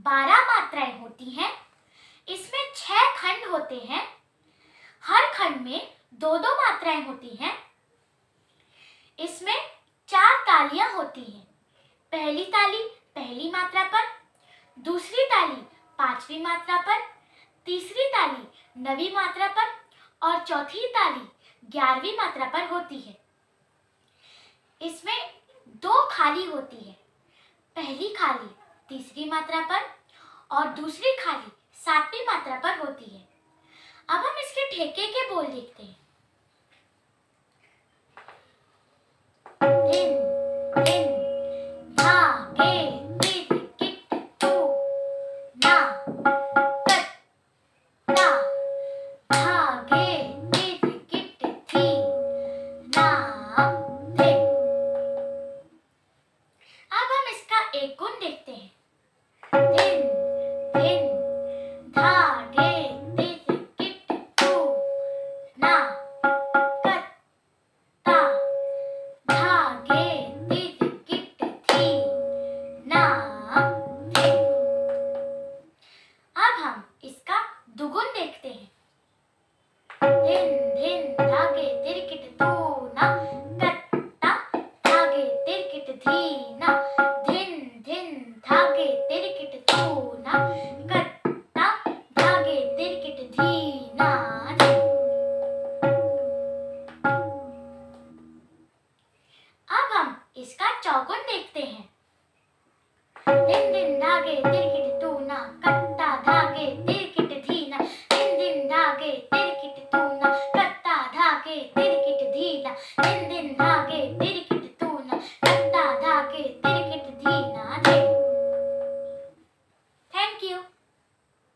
12 मात्राएं होती हैं। इसमें 6 खंड होते हैं। हर खंड में 2-2 मात्राएं होती हैं। इसमें 4 तालियां होती हैं। पहली ताली पहली मात्रा पर, दूसरी ताली 5वीं मात्रा पर, तीसरी ताली 9वीं मात्रा पर और चौथी ताली 11वीं मात्रा पर होती है। इसमें 2 खाली होती है। पहली खाली तीसरी मात्रा पर और दूसरी खाली 7वीं मात्रा पर होती है। अब हम इसके ठेके के बोल देखते हैं। धिन धिन धागे तिर किट टू ना कट ता धागे तिर किट थी ना धिन। अब हम इसका एक गुण देखते हैं। धिन धिन धागे तिर किट टू ना कट ता धागे तिर किट थी ना धिन। अब हम इसका दुगुन देखते हैं। धिन धिन धागे तिर किट टू ना कट ता धागे तिर किट थी ना धिन धिन धागे तिर किट टू ना कट ता धागे तिर किट थी ना धिन। अब हम इसका चौगुन देखते हैं। धिन धिन धागे तिर किट